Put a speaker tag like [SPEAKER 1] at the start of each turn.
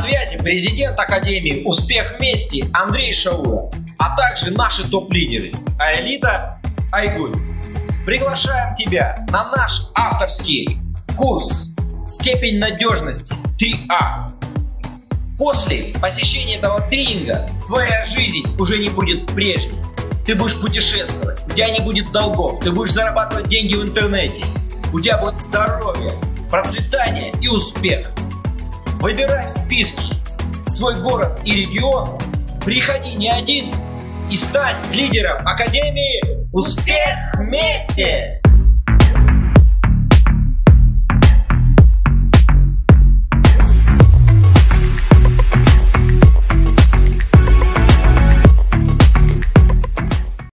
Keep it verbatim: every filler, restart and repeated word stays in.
[SPEAKER 1] связи президент Академии «Успех вместе» Андрей Шаура, а также наши топ-лидеры Аэлита, Айгуль. Приглашаем тебя на наш авторский курс «Степень надежности три А». После посещения этого тренинга твоя жизнь уже не будет прежней. Ты будешь путешествовать, у тебя не будет долгов, ты будешь зарабатывать деньги в интернете, у тебя будет здоровье, процветание и успех. Выбирай в списке свой город и регион, приходи не один и стань лидером Академии «Успех вместе».